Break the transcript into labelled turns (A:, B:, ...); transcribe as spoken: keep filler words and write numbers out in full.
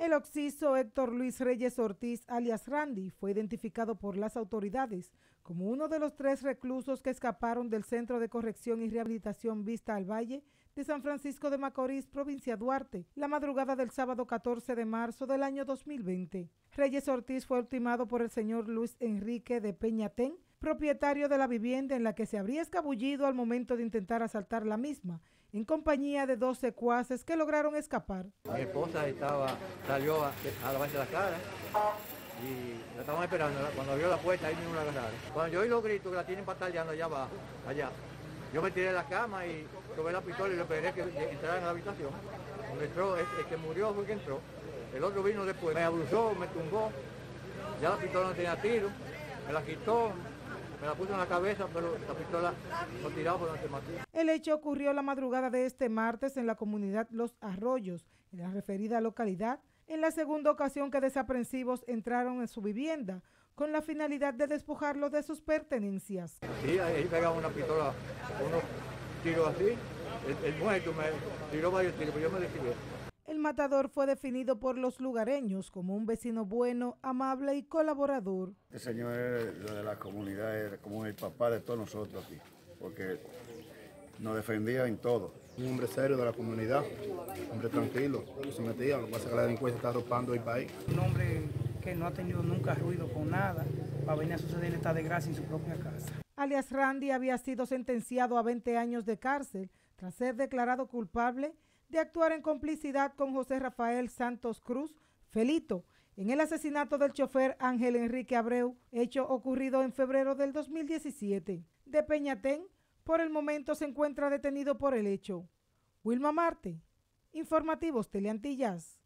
A: El occiso Héctor Luis Reyes Ortiz, alias Randy, fue identificado por las autoridades como uno de los tres reclusos que escaparon del Centro de Corrección y Rehabilitación Vista al Valle de San Francisco de Macorís, provincia Duarte, la madrugada del sábado catorce de marzo del año dos mil veinte. Reyes Ortiz fue ultimado por el señor Luis Enrique de Peñatén, propietario de la vivienda en la que se habría escabullido al momento de intentar asaltar la misma, en compañía de dos secuaces que lograron escapar.
B: Mi esposa estaba, salió a, a lavarse la cara y la estaban esperando. Cuando abrió la puerta, ahí mismo la agarraron. Cuando yo oí los gritos que la tienen pataleando allá abajo, allá, yo me tiré de la cama y tomé la pistola y le esperé que entraran a la habitación. Cuando entró, el, el que murió fue el que entró. El otro vino después, me abusó, me tumbó, ya la pistola no tenía tiro, me la quitó. Me la puso en la cabeza, pero la pistola lo tiraba por donde mató.
A: El hecho ocurrió la madrugada de este martes en la comunidad Los Arroyos, en la referida localidad, en la segunda ocasión que desaprensivos entraron en su vivienda, con la finalidad de despojarlo de sus pertenencias.
B: Sí, ahí pegaba una pistola, unos tiros así, el, el muerto me tiró varios tiros, pero yo me desquité.
A: El matador fue definido por los lugareños como un vecino bueno, amable y colaborador.
C: Este señor es de la comunidad, es como el papá de todos nosotros aquí, porque nos defendía en todo.
D: Un hombre serio de la comunidad, un hombre tranquilo, no se metía, lo que pasa es que la delincuencia está arropando el país.
E: Un hombre que no ha tenido nunca ruido con nada, para venir a suceder esta desgracia en su propia casa.
A: Alias Randy había sido sentenciado a veinte años de cárcel tras ser declarado culpable de actuar en complicidad con José Rafael Santos Cruz, Felito, en el asesinato del chofer Ángel Enrique Abreu, hecho ocurrido en febrero del dos mil diecisiete. De Peñatén, por el momento se encuentra detenido por el hecho. Wilma Marte, Informativos Teleantillas.